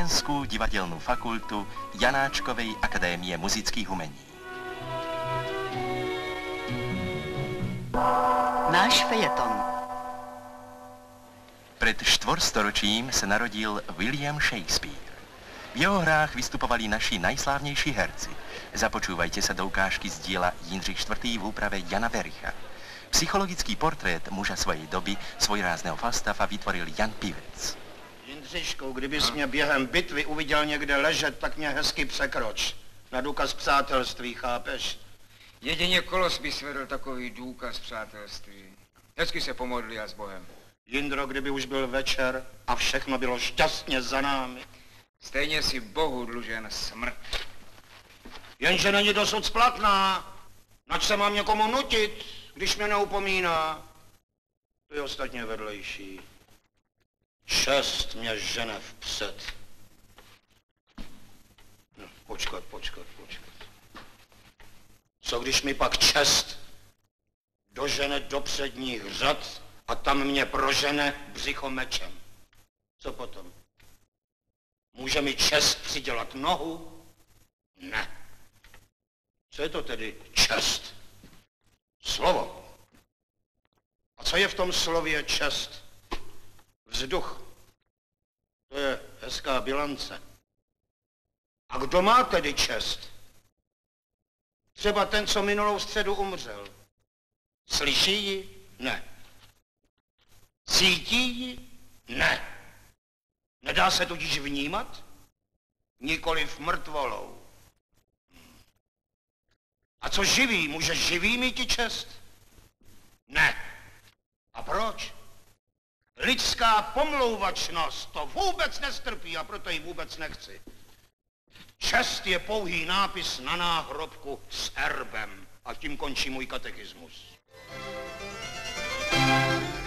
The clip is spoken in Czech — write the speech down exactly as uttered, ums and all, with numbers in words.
Vojenskou divadelnú fakultu Janáčkovej akadémie muzických umení. Náš fejeton. Pred štvorstoročím sa narodil William Shakespeare. V jeho hrách vystupovali naši najslávnejší herci. Započúvajte sa do ukážky z diela Jindřich štvrtý v úprave Jana Vericha. Psychologický portrét muža svojej doby, svojrázného Falstaffa, vytvoril Jan Pivec. Jindřišku, kdybys mě během bitvy uviděl někde ležet, tak mě hezky překroč. Na důkaz přátelství, chápeš? Jedině Kolos by svedl takový důkaz přátelství. Hezky se pomodli a s Bohem. Jindro, kdyby už byl večer a všechno bylo šťastně za námi. Stejně si Bohu dlužen smrt. Jenže není dosud splatná. Nač se mám někomu nutit, když mě neupomíná. To je ostatně vedlejší. Čest mě žene vpřed. No, počkat, počkat, počkat. Co když mi pak čest dožene do předních řad a tam mě prožene břicho mečem? Co potom? Může mi čest přidělat nohu? Ne. Co je to tedy čest? Slovo. A co je v tom slově čest? Vzduch. To je hezká bilance. A kdo má tedy čest? Třeba ten, co minulou středu umřel. Slyší ji? Ne. Cítí ji? Ne. Nedá se tudíž vnímat? Nikoliv mrtvolou. A co živý? Může živý mít čest? Ne. A proč? Lidská pomlouvačnost to vůbec nestrpí a proto ji vůbec nechci. Čest je pouhý nápis na náhrobku s erbem a tím končí můj katechismus.